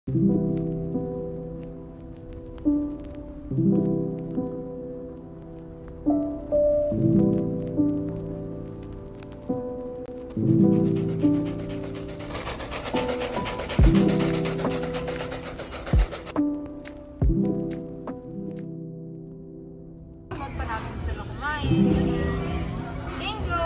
Huwag pa namin sila kumain. Bingo!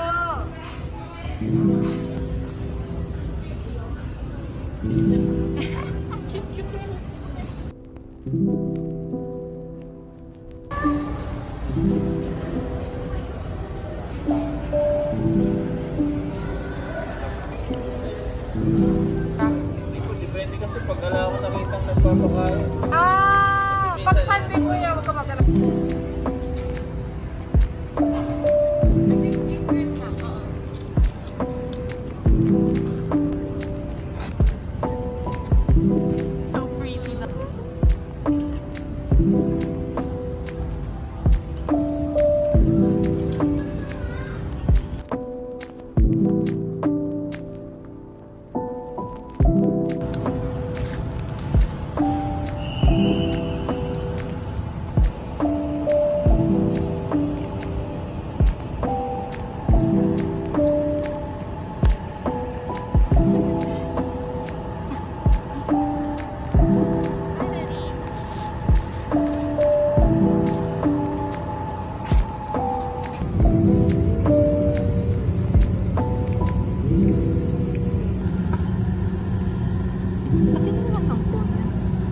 Depende kasi pag ala ko nakitang nagpapakain. Pag Sunday po yan, huwag ka mag-alap. So pretty na.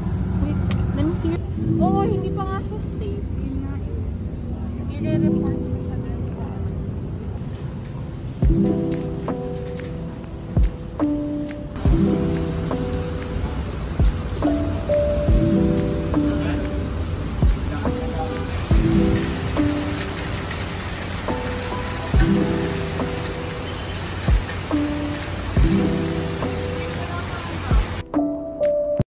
Oo, hindi pa nga siya stable. I-re-refund.